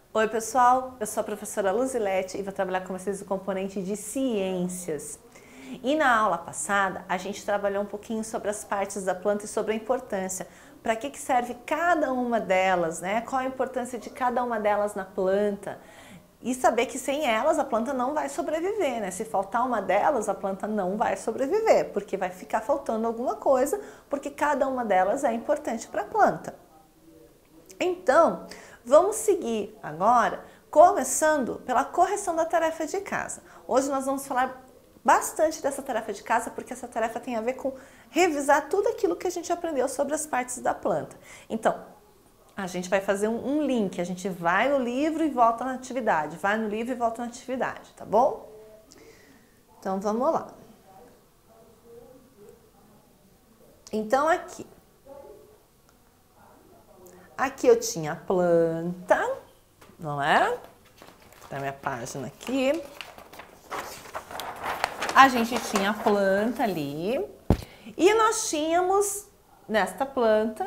Oi pessoal, eu sou a professora Luzilete e vou trabalhar com vocês o componente de ciências. E na aula passada a gente trabalhou um pouquinho sobre as partes da planta e sobre a importância. Para que serve cada uma delas, né? Qual a importância de cada uma delas na planta? E saber que sem elas a planta não vai sobreviver, né? Se faltar uma delas, a planta não vai sobreviver, porque vai ficar faltando alguma coisa, porque cada uma delas é importante para a planta. Então, vamos seguir agora, começando pela correção da tarefa de casa. Hoje nós vamos falar bastante dessa tarefa de casa, porque essa tarefa tem a ver com revisar tudo aquilo que a gente aprendeu sobre as partes da planta. Então, a gente vai fazer um link, a gente vai no livro e volta na atividade, vai no livro e volta na atividade, tá bom? Então, vamos lá. Então, aqui eu tinha a planta, não é? Tá minha página aqui. A gente tinha a planta ali e nós tínhamos nesta planta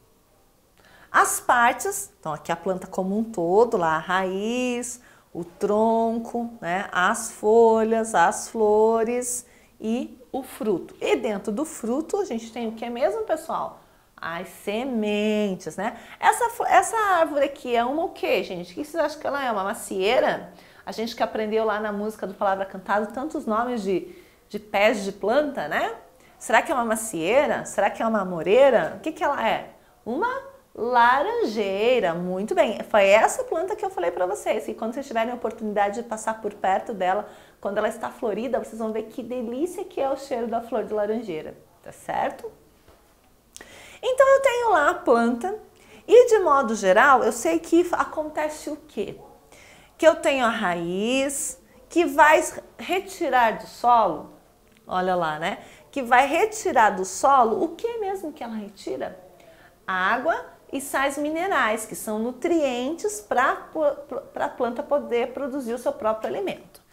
as partes, então aqui a planta como um todo, lá a raiz, o tronco, né, as folhas, as flores e o fruto. E dentro do fruto a gente tem o que mesmo, pessoal? As sementes, né? Essa árvore aqui é uma o quê, gente? O que vocês acham que ela é? Uma macieira? A gente que aprendeu lá na música do Palavra Cantada tantos nomes de pés de planta, né? Será que é uma macieira? Será que é uma amoreira? O que ela é? Uma laranjeira, muito bem. Foi essa planta que eu falei para vocês. E quando vocês tiverem a oportunidade de passar por perto dela, quando ela está florida, vocês vão ver que delícia que é o cheiro da flor de laranjeira, tá certo? Então eu tenho lá a planta e de modo geral eu sei que acontece o quê? Que eu tenho a raiz que vai retirar do solo, olha lá, né? Que vai retirar do solo o que mesmo que ela retira? Água e sais minerais, que são nutrientes para a planta poder produzir o seu próprio alimento.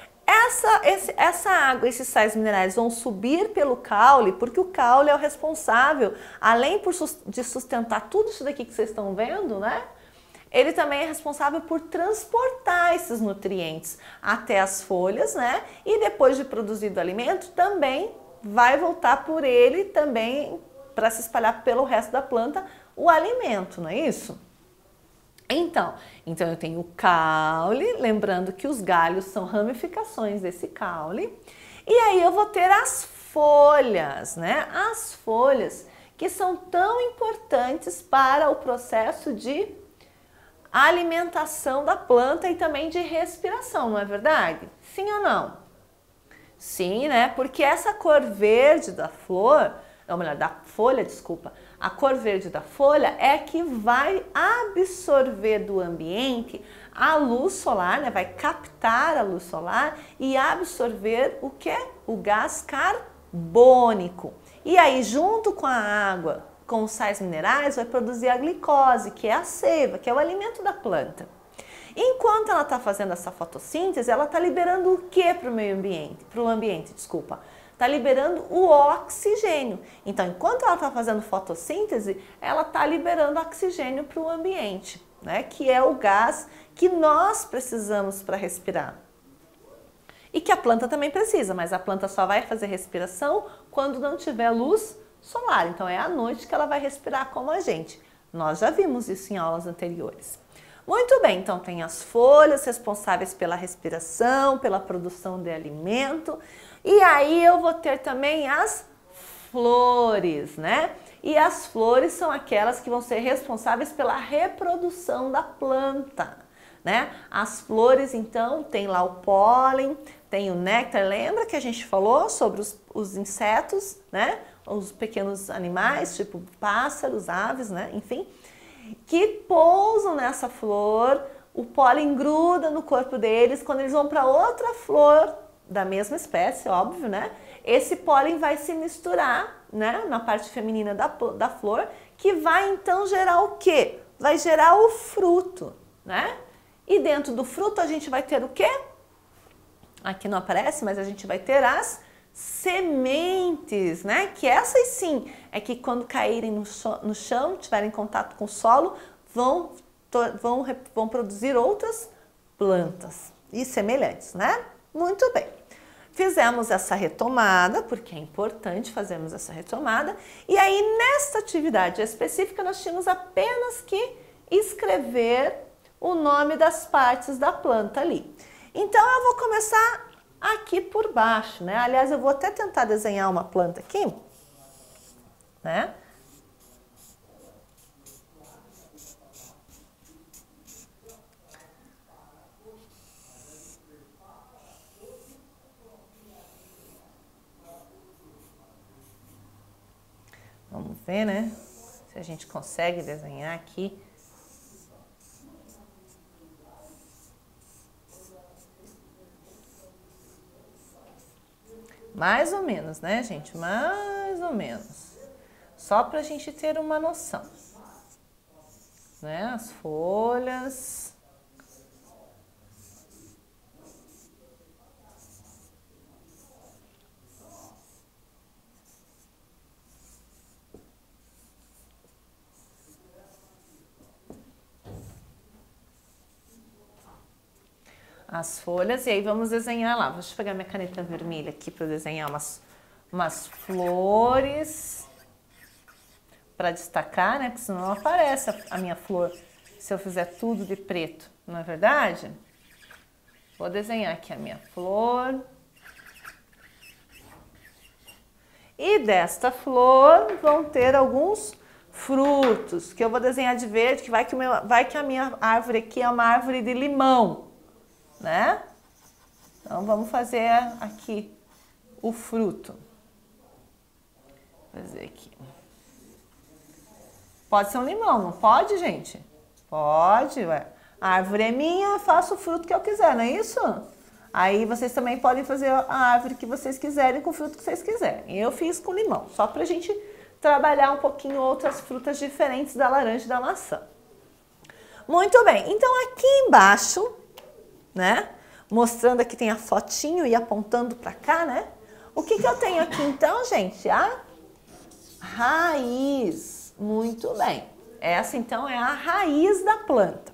Essa água, esses sais minerais vão subir pelo caule, porque o caule é o responsável, além de sustentar tudo isso daqui que vocês estão vendo, né? Ele também é responsável por transportar esses nutrientes até as folhas, né? E depois de produzido o alimento, também vai voltar por ele também para se espalhar pelo resto da planta o alimento, não é isso? Então eu tenho o caule, lembrando que os galhos são ramificações desse caule, e aí eu vou ter as folhas, né? As folhas que são tão importantes para o processo de alimentação da planta e também de respiração, não é verdade? Sim ou não? Sim, né? Porque essa cor verde da flor, ou melhor, da folha, desculpa, a cor verde da folha é que vai absorver do ambiente a luz solar, né? Vai captar a luz solar e absorver o que? O gás carbônico. E aí, junto com a água, com os sais minerais, vai produzir a glicose, que é a seiva, que é o alimento da planta. Enquanto ela está fazendo essa fotossíntese, ela está liberando o que para o meio ambiente? Para o ambiente, desculpa. Está liberando o oxigênio. Então, enquanto ela está fazendo fotossíntese, ela está liberando oxigênio para o ambiente, né? Que é o gás que nós precisamos para respirar. E que a planta também precisa, mas a planta só vai fazer respiração quando não tiver luz solar. Então, é à noite que ela vai respirar como a gente. Nós já vimos isso em aulas anteriores. Muito bem, então tem as folhas responsáveis pela respiração, pela produção de alimento. E aí eu vou ter também as flores, né? E as flores são aquelas que vão ser responsáveis pela reprodução da planta, né? As flores, então, tem lá o pólen, tem o néctar. Lembra que a gente falou sobre os insetos, né? Os pequenos animais, tipo pássaros, aves, né? Enfim, que pousam nessa flor, o pólen gruda no corpo deles, quando eles vão para outra flor da mesma espécie, óbvio, né? Esse pólen vai se misturar, né, na parte feminina da flor, que vai então gerar o quê? Vai gerar o fruto, né? E dentro do fruto a gente vai ter o quê? Aqui não aparece, mas a gente vai ter as sementes, né? Que essas sim, é que quando caírem no chão, tiverem contato com o solo, vão vão produzir outras plantas e semelhantes, né? Muito bem. Fizemos essa retomada, porque é importante fazermos essa retomada, e aí nesta atividade específica nós tínhamos apenas que escrever o nome das partes da planta ali. Então eu vou começar aqui por baixo, né? Aliás, eu vou até tentar desenhar uma planta aqui, né? Vamos ver, né? Se a gente consegue desenhar aqui. Mais ou menos, né, gente? Mais ou menos. Só para a gente ter uma noção. Né? As folhas. As folhas, e aí vamos desenhar lá. Deixa eu pegar minha caneta vermelha aqui para desenhar umas flores para destacar, né? Porque senão não aparece a minha flor se eu fizer tudo de preto, não é verdade? Vou desenhar aqui a minha flor. E desta flor vão ter alguns frutos, que eu vou desenhar de verde, que vai que a minha árvore aqui é uma árvore de limão, né? Então vamos fazer aqui o fruto. Vou fazer aqui. Pode ser um limão, não pode, gente? Pode, ué. A árvore é minha, eu faço o fruto que eu quiser, não é isso? Aí vocês também podem fazer a árvore que vocês quiserem com o fruto que vocês quiserem. Eu fiz com limão, só pra gente trabalhar um pouquinho outras frutas diferentes da laranja e da maçã. Muito bem, então aqui embaixo, né? Mostrando aqui tem a fotinho e apontando para cá, né? O que eu tenho aqui então, gente? A raiz. Muito bem. Essa então é a raiz da planta.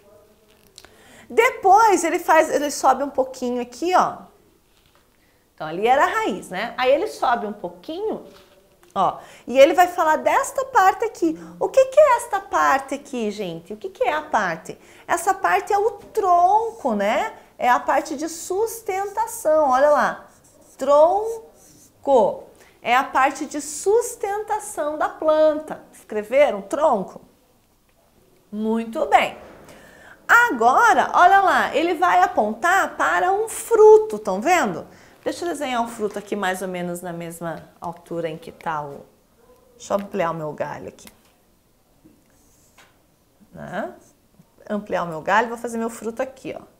Depois ele sobe um pouquinho aqui, ó. Então ali era a raiz, né? Aí ele sobe um pouquinho, ó, e ele vai falar desta parte aqui. O que é esta parte aqui, gente? O que é a parte? Essa parte é o tronco, né? É a parte de sustentação, olha lá. Tronco. É a parte de sustentação da planta. Escreveram? Tronco? Muito bem. Agora, olha lá, ele vai apontar para um fruto, estão vendo? Deixa eu desenhar um fruto aqui mais ou menos na mesma altura em que está o... Deixa eu ampliar o meu galho aqui. Né? Ampliar o meu galho, vou fazer meu fruto aqui, ó.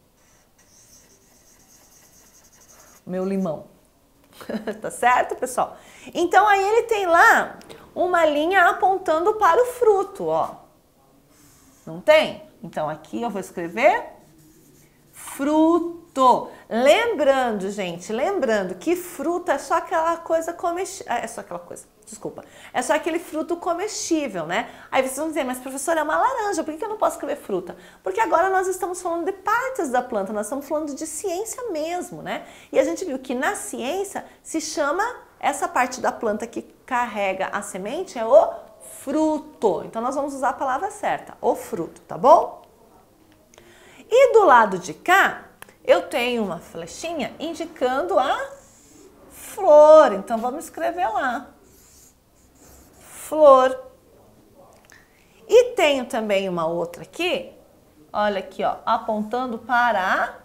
Meu limão. Tá certo, pessoal? Então, aí ele tem lá uma linha apontando para o fruto, ó. Não tem? Então, aqui eu vou escrever fruto. Lembrando, gente, lembrando que fruta é só aquela coisa comestível. É só aquela coisa, desculpa. É só aquele fruto comestível, né? Aí vocês vão dizer, mas professora, é uma laranja, por que eu não posso escrever fruta? Porque agora nós estamos falando de partes da planta, nós estamos falando de ciência mesmo, né? E a gente viu que na ciência se chama essa parte da planta que carrega a semente é o fruto. Então nós vamos usar a palavra certa, o fruto, tá bom? E do lado de cá, eu tenho uma flechinha indicando a flor. Então vamos escrever lá. Flor. E tenho também uma outra aqui, olha aqui, ó, apontando para a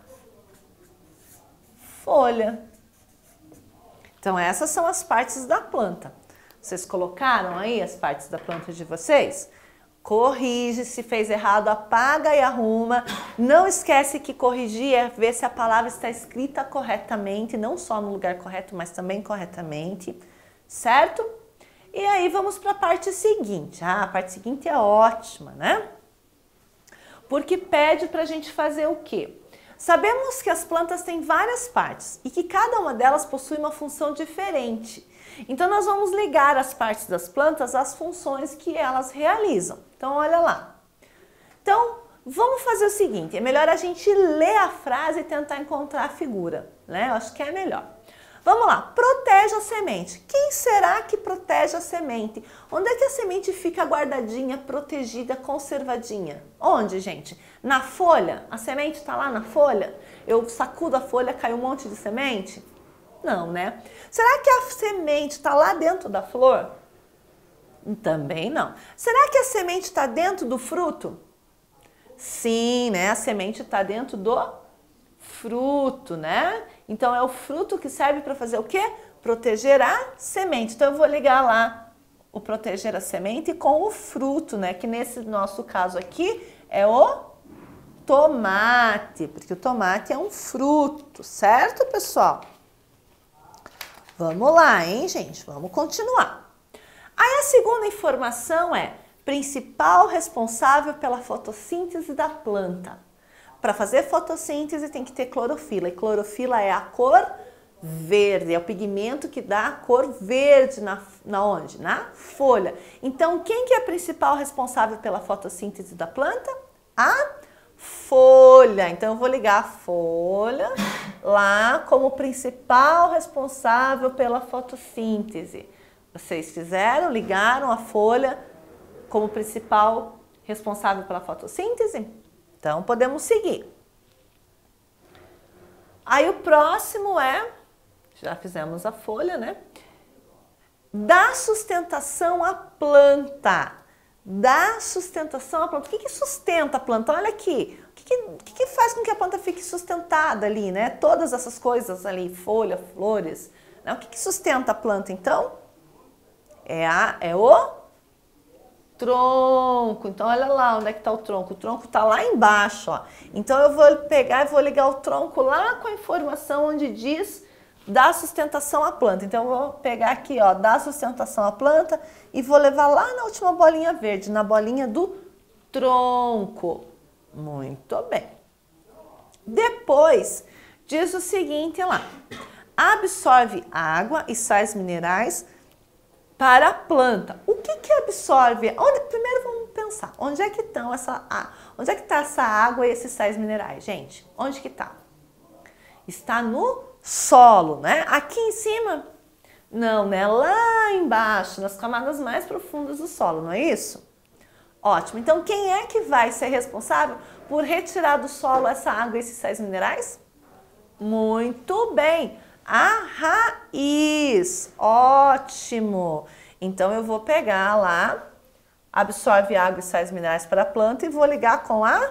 folha. Então essas são as partes da planta. Vocês colocaram aí as partes da planta de vocês? Corrige, se fez errado, apaga e arruma. Não esquece que corrigir é ver se a palavra está escrita corretamente, não só no lugar correto, mas também corretamente, certo? E aí vamos para a parte seguinte. Ah, a parte seguinte é ótima, né? Porque pede para a gente fazer o quê? Sabemos que as plantas têm várias partes e que cada uma delas possui uma função diferente. Então, nós vamos ligar as partes das plantas às funções que elas realizam. Então, olha lá. Então, Vamos fazer o seguinte, é melhor a gente ler a frase e tentar encontrar a figura, né? Eu acho que é melhor. Vamos lá, protege a semente. Quem será que protege a semente? Onde é que a semente fica guardadinha, protegida, conservadinha? Onde, gente? Na folha? A semente está lá na folha? Eu sacudo a folha, cai um monte de semente? Não, né? Será que a semente está lá dentro da flor? Também não. Será que a semente está dentro do fruto? Sim, né? A semente está dentro do fruto, né? Então é o fruto que serve para fazer o quê? Proteger a semente. Então eu vou ligar lá o proteger a semente com o fruto, né? Que nesse nosso caso aqui é o tomate, porque o tomate é um fruto, certo, pessoal? Vamos lá, hein, gente? Vamos continuar. Aí a segunda informação é principal responsável pela fotossíntese da planta. Para fazer fotossíntese tem que ter clorofila, e clorofila é a cor verde, é o pigmento que dá a cor verde na onde? Na folha. Então, quem que é a principal responsável pela fotossíntese da planta? A folha. Então, eu vou ligar a folha lá como principal responsável pela fotossíntese. Vocês fizeram, ligaram a folha como principal responsável pela fotossíntese? Então, podemos seguir. Aí, o próximo é, já fizemos a folha, né? Dá sustentação à planta. Dá sustentação à planta. O que sustenta a planta? Olha aqui. O que faz com que a planta fique sustentada ali, né? Todas essas coisas ali, folha, flores. Né? O que sustenta a planta, então? É o tronco. Então, olha lá onde é que está o tronco. O tronco está lá embaixo, ó. Então, eu vou pegar e vou ligar o tronco lá com a informação onde diz dá sustentação à planta. Então, eu vou pegar aqui, ó, dá sustentação à planta e vou levar lá na última bolinha verde, na bolinha do tronco. Muito bem. Depois, diz o seguinte lá. Absorve água e sais minerais para a planta. O que absorve? Primeiro vamos pensar, onde é que está essa água e esses sais minerais, gente? Onde que está? Está no solo, né? Aqui em cima? Não, né? Lá embaixo, nas camadas mais profundas do solo, não é isso? Ótimo. Então, quem é que vai ser responsável por retirar do solo essa água e esses sais minerais? Muito bem. A raiz, ótimo! Então, eu vou pegar lá, absorve água e sais minerais para a planta e vou ligar com a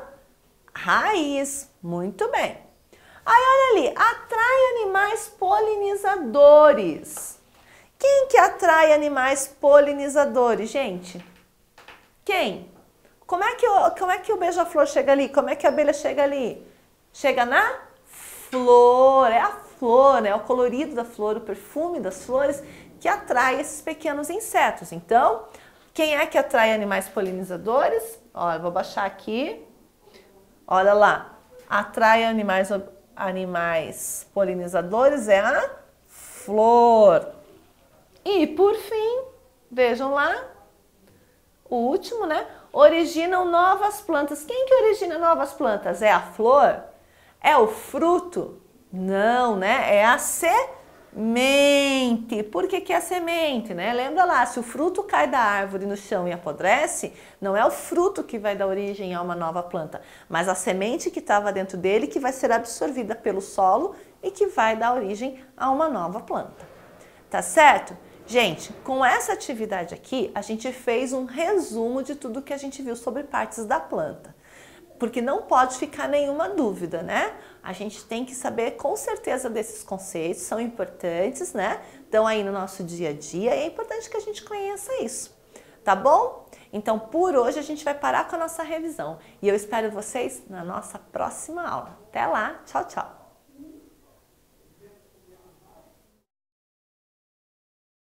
raiz. Muito bem. Aí, olha ali, atrai animais polinizadores. Quem que atrai animais polinizadores, gente? Quem? Como é que o beija-flor chega ali? Como é que a abelha chega ali? Chega na flor, é a flor, né? O colorido da flor, o perfume das flores que atrai esses pequenos insetos. Então, quem é que atrai animais polinizadores? Olha, vou baixar aqui. Olha lá, atrai animais polinizadores é a flor. E por fim, vejam lá, o último, né? Originam novas plantas. Quem que origina novas plantas? É a flor? É o fruto? Não, né? É a semente. Por que é a semente, né? Lembra lá, se o fruto cai da árvore no chão e apodrece, não é o fruto que vai dar origem a uma nova planta, mas a semente que estava dentro dele que vai ser absorvida pelo solo e que vai dar origem a uma nova planta. Tá certo? Gente, com essa atividade aqui, a gente fez um resumo de tudo que a gente viu sobre partes da planta. Porque não pode ficar nenhuma dúvida, né? A gente tem que saber com certeza desses conceitos, são importantes, né? Estão aí no nosso dia a dia e é importante que a gente conheça isso, tá bom? Então, por hoje a gente vai parar com a nossa revisão e eu espero vocês na nossa próxima aula. Até lá, tchau, tchau!